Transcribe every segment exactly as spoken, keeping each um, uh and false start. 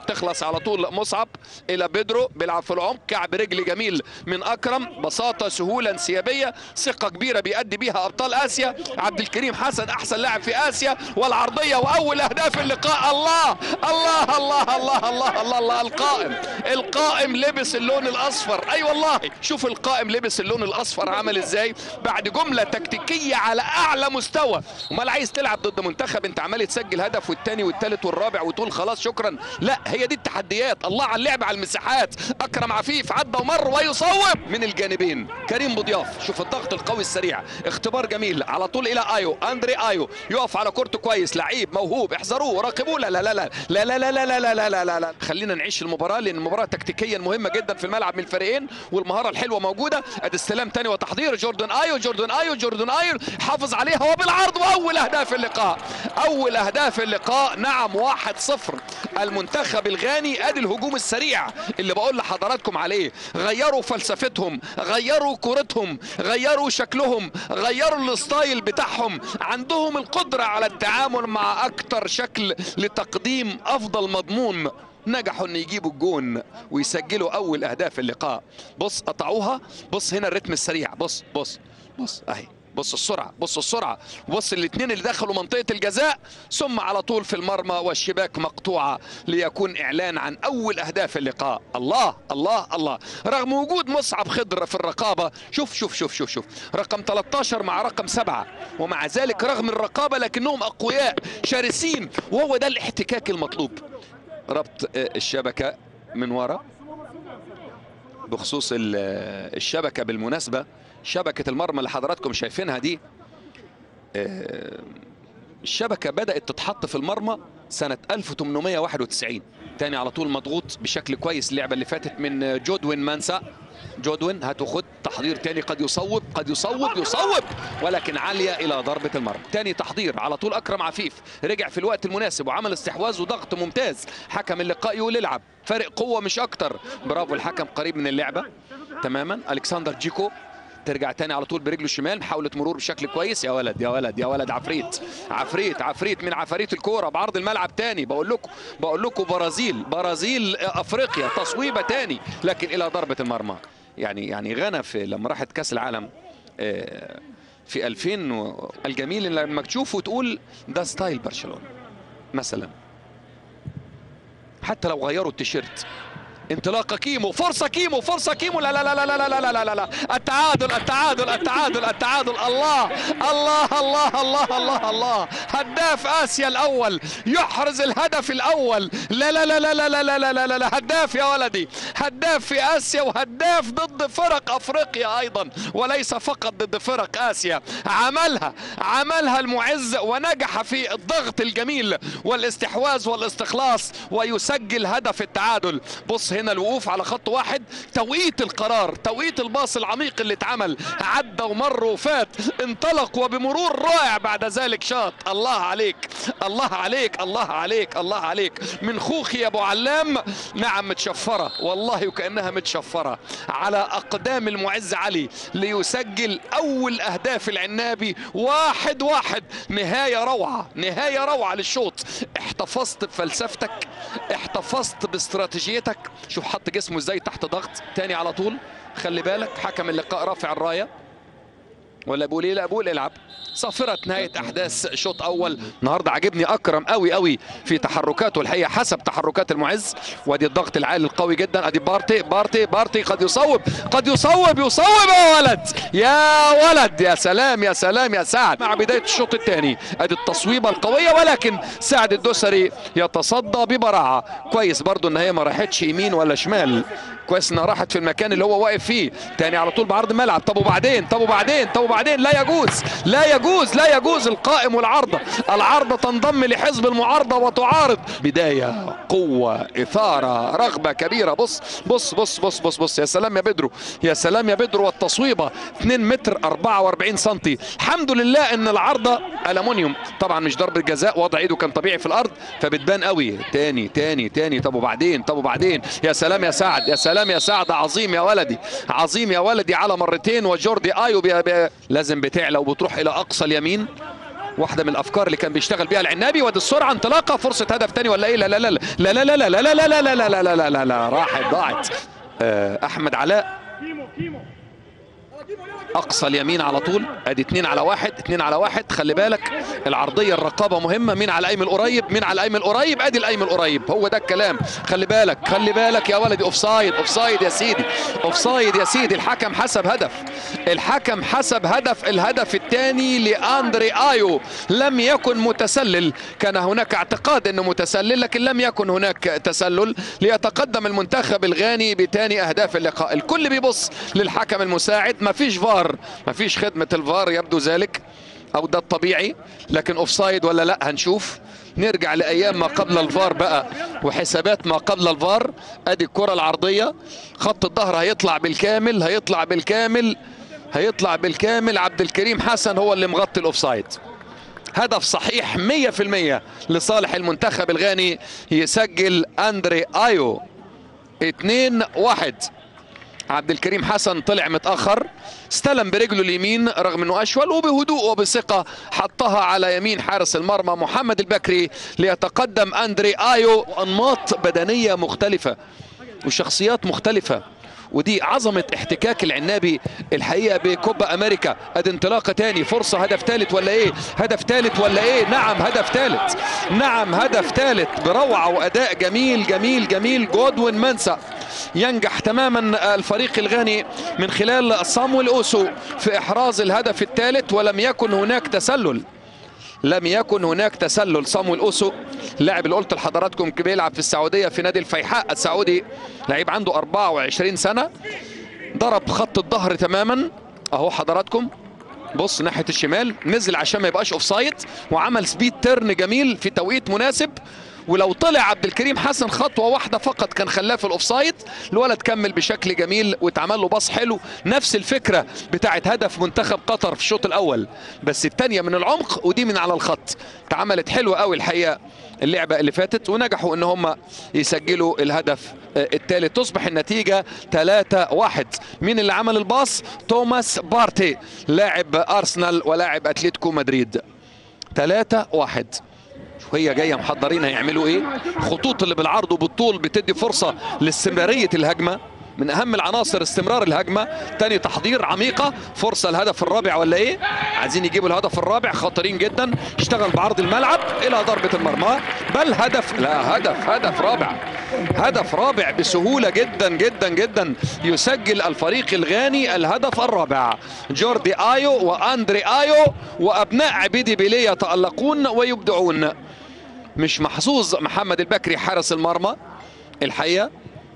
تخلص على طول. مصعب الى بيدرو بيلعب في العمق، كعب رجل جميل من اكرم، بساطه سهوله انسيابيه، ثقه كبيره بيأدي بيها ابطال اسيا. عبد الكريم حسن احسن لاعب في اسيا، والعرضيه واول اهداف اللقاء. الله الله الله الله الله الله, الله. القائم القائم لبس اللون الاصفر، اي أيوة والله. شوف القائم لبس اللون الاصفر عمل ازاي بعد جمله تكتيكيه على اعلى مستوى. امال عايز تلعب ضد منتخب انت عمال تسجل هدف والثاني والثالث والرابع وتقول خلاص شكرا؟ لا، هي دي التحديات. الله على اللعب على المساحات. اكرم عفيف عدى ومر ويصوب من الجانبين. كريم بضياف، شوف الضغط القوي السريع، اختبار جميل على طول الى ايو. اندري ايو يقف على كورته كويس، لعيب موهوب، احذروه راقبوه. لا لا لا لا لا لا لا لا لا لا لا لا لا. خلينا نعيش المباراه لان المباراه تكتيكيا مهمه جدا في الملعب من الفريقين، والمهاره الحلوه موجوده. ادي استلام ثاني وتحضير. جوردن ايو جوردن ايو جوردن ايو حافظ عليها وبالعرض، واول اهداف اللقاء. اول اهداف اللقاء. نعم واحد صفر المنتخب الغاني. ادي الهجوم السريع اللي بقول لحضراتكم عليه. غيروا فلسفتهم، غيروا كورتهم، غيروا شكلهم، غيروا الستايل بتاعهم. عندهم القدرة على التعامل مع اكتر شكل لتقديم افضل مضمون. نجحوا ان يجيبوا الجون ويسجلوا اول اهداف اللقاء. بص قطعوها، بص هنا الريتم السريع، بص بص بص اهي، بص السرعه، بص السرعه، بص الاثنين اللي دخلوا منطقه الجزاء ثم على طول في المرمى والشباك مقطوعه ليكون اعلان عن اول اهداف اللقاء. الله الله الله. رغم وجود مصعب خضر في الرقابه، شوف شوف شوف شوف شوف رقم ثلاثة عشر مع رقم سبعة، ومع ذلك رغم الرقابه لكنهم اقوياء شرسين، وهو ده الاحتكاك المطلوب. ربط الشبكه من ورا بخصوص الشبكه. بالمناسبه شبكة المرمى اللي حضراتكم شايفينها دي، الشبكة بدأت تتحط في المرمى سنة ألف وثمانمائة وواحد وتسعين. تاني على طول مضغوط بشكل كويس اللعبة اللي فاتت من جودوين مانسا. جودوين هتاخد تحضير تاني، قد يصوب قد يصوب يصوب ولكن عالية إلى ضربة المرمى. تاني تحضير على طول أكرم عفيف، رجع في الوقت المناسب وعمل استحواذ وضغط ممتاز. حكم اللقاء يقول العب، فارق قوة مش أكتر. برافو الحكم، قريب من اللعبة تماما. ألكسندر جيكو ترجع تاني على طول برجله الشمال، محاولة مرور بشكل كويس. يا ولد يا ولد يا ولد، عفريت عفريت عفريت من عفاريت الكورة بعرض الملعب تاني. بقول لكم بقول لكم برازيل برازيل افريقيا، تصويبة تاني لكن الى ضربة المرمى. يعني يعني غانا في لما راحت كاس العالم في ألفين، الجميل لما تشوفه تقول ده ستايل برشلونة مثلا، حتى لو غيروا التيشيرت. انطلاقه كيمو، فرصه كيمو، فرصه كيمو. لا لا لا لا لا لا لا لا لا. التعادل التعادل التعادل التعادل. الله الله الله الله الله الله. هداف اسيا الاول يحرز الهدف الاول. لا لا لا لا لا لا لا لا لا لا. هداف يا ولدي، هداف في اسيا وهداف ضد فرق افريقيا ايضا، وليس فقط ضد فرق اسيا. عملها عملها المعز ونجح في الضغط الجميل والاستحواذ والاستخلاص ويسجل هدف التعادل. بص هنا الوقوف على خط واحد، توقيت القرار، توقيت الباص العميق اللي اتعمل، عدى ومر وفات، انطلق وبمرور رائع بعد ذلك شاط. الله عليك الله عليك الله عليك الله عليك. من خوخي يا ابو علام. نعم متشفره والله وكانها متشفره على اقدام المعز علي ليسجل اول اهداف العنابي. واحد واحد. نهايه روعه، نهايه روعه للشوط. احتفظت بفلسفتك، احتفظت باستراتيجيتك. شوف حط جسمه ازاي تحت ضغط. تاني على طول خلي بالك، حكم اللقاء رافع الرايه ولا بقول ايه؟ لا بقول العب. صافره نهايه احداث شوط اول. النهارده عجبني اكرم قوي قوي في تحركاته الحقيقه، حسب تحركات المعز. وادي الضغط العالي القوي جدا. ادي بارتي بارتي بارتي قد يصوب قد يصوب يصوب. يا ولد يا ولد، يا سلام يا سلام يا سعد. مع بدايه الشوط الثاني ادي التصويبه القويه، ولكن سعد الدوسري يتصدى ببراعه. كويس برضو ان هي ما راحتش يمين ولا شمال، كويس انها راحت في المكان اللي هو واقف فيه. تاني على طول بعرض الملعب. طب وبعدين طب وبعدين طب وبعدين لا يجوز لا يجوز لا يجوز. القائم والعارضه، العارضه تنضم لحزب المعارضه وتعارض. بدايه قوه، اثاره، رغبه كبيره. بص بص بص بص بص بص. يا سلام يا بدرو، يا سلام يا بدرو. والتصويبه اثنين متر أربعة وأربعين سنتي. الحمد لله ان العارضه الومنيوم، طبعا مش ضربه جزاء، وضع ايده كان طبيعي في الارض فبتبان قوي. تاني تاني تاني. طب وبعدين طب وبعدين. يا سلام يا سعد، يا سلام يا سعد. عظيم يا ولدي، عظيم يا ولدي على مرتين. وجوردي ايو بي بي لازم بتعلى وبتروح الى اقصى اليمين. واحده من الافكار اللي كان بيشتغل بيها العنابي. وادي السرعه، انطلاقه، فرصه هدف ثاني ولا ايه؟ لا لا لا لا لا لا لا لا لا لا لا لا لا لا لا لا لا راحت ضاعت. احمد علاء اقصى اليمين على طول، ادي اتنين على واحد، اتنين على واحد. خلي بالك العرضيه الرقابه مهمه. مين على الايمن القريب؟ مين على الايمن القريب؟ ادي الايمن القريب، هو ده الكلام. خلي بالك خلي بالك يا ولدي، اوف سايد اوف سايد يا سيدي، اوف سايد يا سيدي. الحكم حسب هدف، الحكم حسب هدف. الهدف الثاني لاندري ايو لم يكن متسلل، كان هناك اعتقاد انه متسلل لكن لم يكن هناك تسلل، ليتقدم المنتخب الغاني بثاني اهداف اللقاء. الكل بيبص للحكم المساعد، ما فيش فار، ما فيش خدمة الفار يبدو ذلك، او ده الطبيعي، لكن اوف سايد ولا لا هنشوف. نرجع لايام ما قبل الفار بقى وحسابات ما قبل الفار. ادي الكرة العرضية، خط الظهر هيطلع بالكامل، هيطلع بالكامل، هيطلع بالكامل. عبد الكريم حسن هو اللي مغطي الاوف سايد. هدف صحيح مية في المية لصالح المنتخب الغاني، يسجل اندري ايو اتنين واحد. عبد الكريم حسن طلع متأخر، استلم برجله اليمين رغم انه اشول، وبهدوء وبثقة حطها على يمين حارس المرمى محمد البكري ليتقدم اندري ايو. انماط بدنية مختلفة وشخصيات مختلفة، ودي عظمة احتكاك العنابي الحقيقة بكوبا امريكا. ادي انطلاقة تاني، فرصة هدف ثالث ولا ايه؟ هدف ثالث ولا ايه؟ نعم هدف ثالث، نعم هدف ثالث بروعة واداء جميل جميل جميل. جودوين منسى ينجح تماما الفريق الغاني من خلال صامويل اوسو في احراز الهدف الثالث، ولم يكن هناك تسلل، لم يكن هناك تسلل. صامويل اوسو لاعب اللي قلت لحضراتكم بيلعب في السعوديه في نادي الفيحاء السعودي، لعيب عنده أربعة وعشرين سنة، ضرب خط الظهر تماما اهو حضراتكم، بص ناحيه الشمال، نزل عشان ما يبقاش اوف سايد، وعمل سبيد تيرن جميل في توقيت مناسب. ولو طلع عبد الكريم حسن خطوه واحده فقط كان خلاه في الاوفسايد. الولد كمل بشكل جميل واتعمل له باص حلو، نفس الفكره بتاعت هدف منتخب قطر في الشوط الاول، بس الثانيه من العمق ودي من على الخط. اتعملت حلوه قوي الحقيقه اللعبه اللي فاتت، ونجحوا ان هم يسجلوا الهدف الثالث. تصبح النتيجه ثلاثة واحد. مين اللي عمل الباص؟ توماس بارتي لاعب ارسنال ولاعب اتلتيكو مدريد. ثلاثة واحد. وهي جايه محضرين هيعملوا ايه. خطوط اللي بالعرض وبالطول بتدي فرصه لاستمراريه الهجمه، من اهم العناصر استمرار الهجمه. تاني تحضير عميقه، فرصه الهدف الرابع ولا ايه؟ عايزين يجيبوا الهدف الرابع، خطرين جدا. اشتغل بعرض الملعب الى ضربه المرمى، بل هدف، لا هدف هدف رابع، هدف رابع بسهوله جدا جدا جدا. يسجل الفريق الغاني الهدف الرابع. جوردي ايو واندري ايو وابناء عبيدي بيليه يتالقون ويبدعون. مش محظوظ محمد البكري حارس المرمى الحقيقه.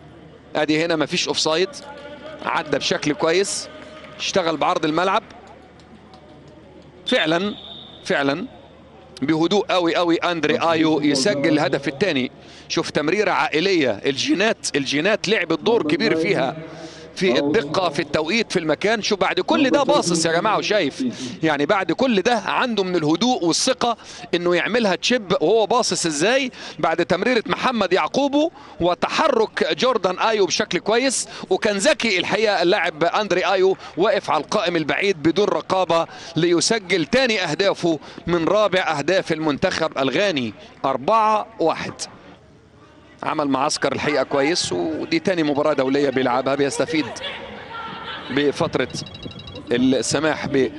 ادي هنا مفيش اوف سايد، عدى بشكل كويس، اشتغل بعرض الملعب فعلا فعلا بهدوء قوي قوي. اندري ايو يسجل الهدف الثاني. شوف تمريره عائليه، الجينات الجينات لعبت دور كبير فيها، في الدقة في التوقيت في المكان. شوف بعد كل ده باصص يا جماعة وشايف، يعني بعد كل ده عنده من الهدوء والثقة انه يعملها تشيب وهو باصص ازاي بعد تمريرة محمد يعقوبو وتحرك جوردان ايو بشكل كويس. وكان ذكي الحقيقة اللاعب اندري ايو، واقف على القائم البعيد بدون رقابة ليسجل ثاني اهدافه من رابع اهداف المنتخب الغاني. أربعة واحد. عمل معسكر الحقيقه كويس، ودي تاني مباراه دوليه بيلعبها، بيستفيد بفتره السماح ب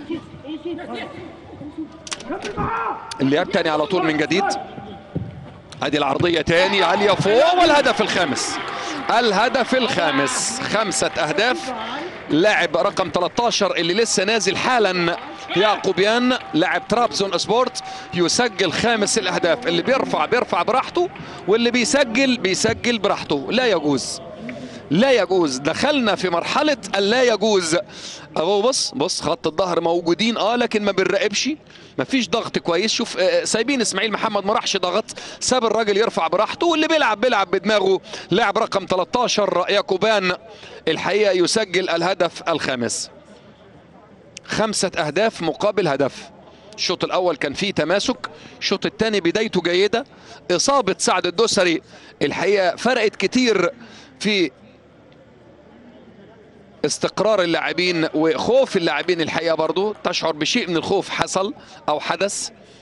اللعب تاني على طول من جديد. ادي العرضيه تاني عاليه فوق، والهدف الخامس، الهدف الخامس. خمسه اهداف. لاعب رقم ثلاثة عشر اللي لسه نازل حالا يعقوبيان لاعب ترابزون سبورت يسجل خامس الاهداف. اللي بيرفع بيرفع براحته، واللي بيسجل بيسجل براحته. لا يجوز لا يجوز. دخلنا في مرحله اللا يجوز. اهو بص بص خط الظهر موجودين اه لكن ما بنراقبش، ما فيش ضغط كويس. شوف آه سايبين اسماعيل محمد ما راحش ضغط، ساب الراجل يرفع براحته، واللي بيلعب بيلعب بدماغه. لاعب رقم ثلاثة عشر يعقوبان الحقيقه يسجل الهدف الخامس. خمسة أهداف مقابل هدف. الشوط الأول كان فيه تماسك، الشوط الثاني بدايته جيدة. إصابة سعد الدوسري الحقيقة فرقت كتير في استقرار اللاعبين وخوف اللاعبين الحقيقة، برضو تشعر بشيء من الخوف حصل أو حدث.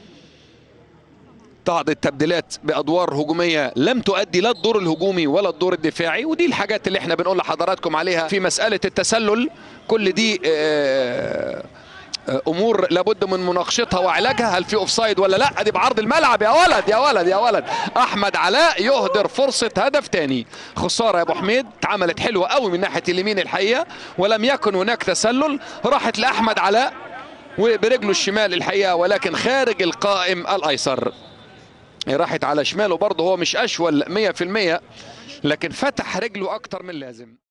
بعض التبديلات بادوار هجوميه لم تؤدي لا الدور الهجومي ولا الدور الدفاعي، ودي الحاجات اللي احنا بنقول لحضراتكم عليها في مساله التسلل. كل دي امور لابد من مناقشتها وعلاجها. هل في اوفسايد ولا لا؟ ادي بعرض الملعب يا ولد يا ولد يا ولد. احمد علاء يهدر فرصه هدف ثاني. خساره يا ابو حميد، اتعملت حلوه قوي من ناحيه اليمين الحقيقه ولم يكن هناك تسلل، راحت لاحمد علاء وبرجله الشمال الحقيقه ولكن خارج القائم الايسر. راحت على شماله برضه، هو مش اشول مية في المية لكن فتح رجله اكتر من لازم.